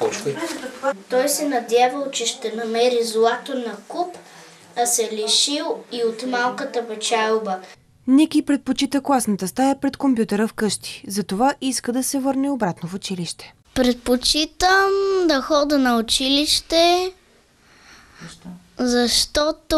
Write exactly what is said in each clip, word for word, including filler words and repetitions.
Почвай. Той се надявал, че ще намери злато на куп, а се лишил и от малката печалба. Ники предпочита класната стая пред компютъра вкъщи. Затова иска да се върне обратно в училище. Предпочитам да хода на училище, Защо? защото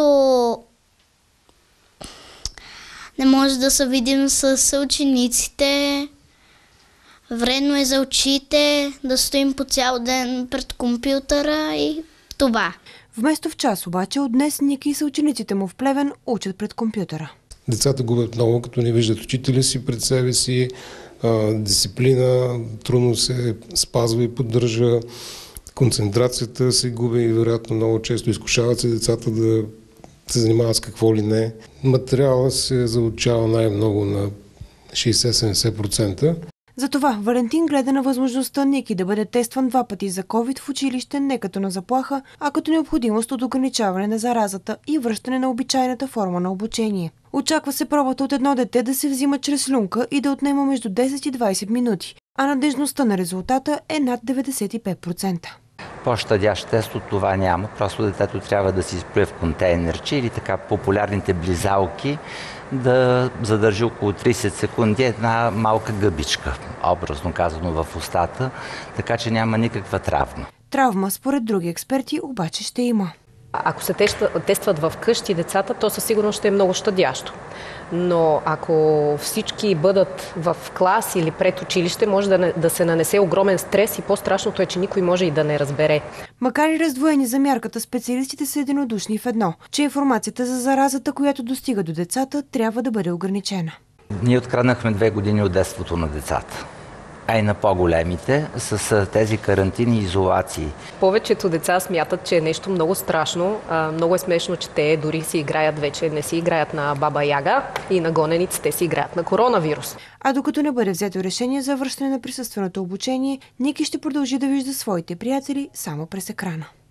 не може да се видим с учениците. Вредно е за очите да стоим по цял ден пред компютъра и това. Вместо в час обаче, от днес Ники и съучениците му в Плевен учат пред компютъра. Децата губят много, като не виждат учителя си пред себе си, а, дисциплина трудно се спазва и поддържа, концентрацията се губи и вероятно много често изкушават се децата да се занимават с какво ли не. Материалът се заучава най-много на шейсет до седемдесет процента. Затова Валентин гледа на възможността Ники да бъде тестван два пъти за ковид в училище не като на заплаха, а като необходимост от ограничаване на заразата и връщане на обичайната форма на обучение. Очаква се пробата от едно дете да се взима чрез слюнка и да отнема между десет и двадесет минути, а надежността на резултата е над деветдесет и пет процента. По-щадящ тест от това няма. Просто детето трябва да си изплюе в контейнерче или така популярните близалки да задържи около тридесет секунди една малка гъбичка, образно казано в устата, така че няма никаква травма. Травма, според други експерти, обаче ще има. Ако се тестват в къщи децата, то със сигурност ще е много щадящо. Но ако всички бъдат в клас или пред училище, може да, да се нанесе огромен стрес и по-страшното е, че никой може и да не разбере. Макар и раздвоени за мярката, специалистите са единодушни в едно, че информацията за заразата, която достига до децата, трябва да бъде ограничена. Ние откраднахме две години от детството на децата, а и на по-големите, с тези карантини и изолации. Повечето деца смятат, че е нещо много страшно. Много е смешно, че те дори си играят вече, не си играят на Баба Яга и на гоненици, те си играят на коронавирус. А докато не бъде взето решение за връщане на присъственото обучение, Ники ще продължи да вижда своите приятели само през екрана.